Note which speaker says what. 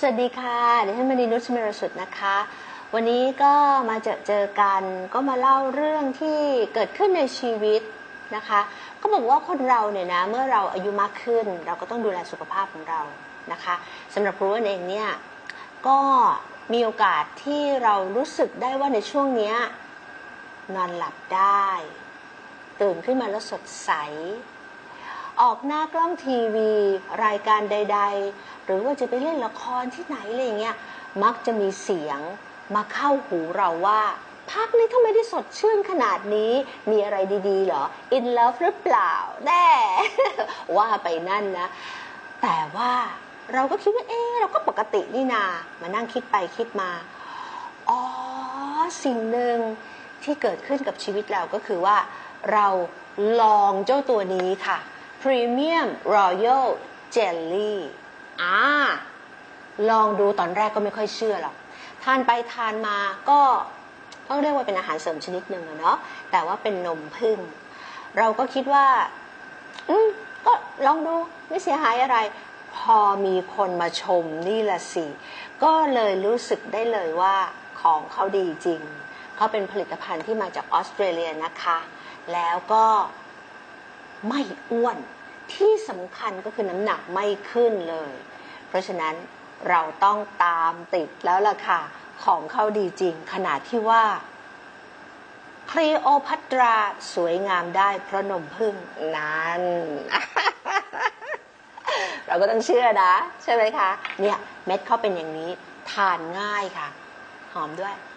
Speaker 1: สวัสดีค่ะดิฉันมณีนุช เมรสุดนะคะวันนี้ก็มาเจอกันก็มาเล่าเรื่องที่เกิดขึ้นในชีวิตนะคะก็บอกว่าคนเราเนี่ยนะเมื่อเราอายุมากขึ้นเราก็ต้องดูแลสุขภาพของเรานะคะสำหรับครูเองเนี่ยก็มีโอกาสที่เรารู้สึกได้ว่าในช่วงนี้นอนหลับได้ตื่นขึ้นมาแล้วสดใสออกหน้ากล้องทีวีรายการใดๆหรือว่าจะไปเล่นละครที่ไหนอะไรอย่างเงี้ยมักจะมีเสียงมาเข้าหูเราว่าพักนี้ทำไมได้สดชื่นขนาดนี้มีอะไรดีๆเหรอ in love หรือเปล่าแน่ ว่าไปนั่นนะแต่ว่าเราก็คิดว่าเราก็ปกตินี่นามานั่งคิดไปคิดมาอ๋อสิ่งหนึ่งที่เกิดขึ้นกับชีวิตเราก็คือว่าเราลองเจ้าตัวนี้ค่ะPremium Royal Jelly ลองดูตอนแรกก็ไม่ค่อยเชื่อหรอกทานไปทานมาก็ต้องเรียกว่าเป็นอาหารเสริมชนิดหนึ่งเนาะแต่ว่าเป็นนมผึ้งเราก็คิดว่าก็ลองดูไม่เสียหายอะไรพอมีคนมาชมนี่ละสิก็เลยรู้สึกได้เลยว่าของเขาดีจริงเขาเป็นผลิตภัณฑ์ที่มาจากออสเตรเลียนะคะแล้วก็ไม่อ้วนที่สำคัญก็คือน้ำหนักไม่ขึ้นเลยเพราะฉะนั้นเราต้องตามติดแล้วล่ะค่ะของเขาดีจริงขนาดที่ว่าคลีโอพัตราสวยงามได้เพราะนมผึ้งนั้น เราก็ต้องเชื่อนะใช่ไหมคะเนี่ยเม็ดเขาเป็นอย่างนี้ทานง่ายค่ะหอมด้วย